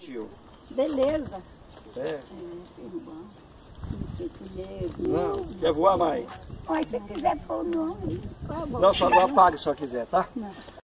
tio. Beleza. É. Irmão. Não, quer voar mais? Mas se quiser pôr o nome, tá bom. Não, só não apague se só quiser, tá? Não.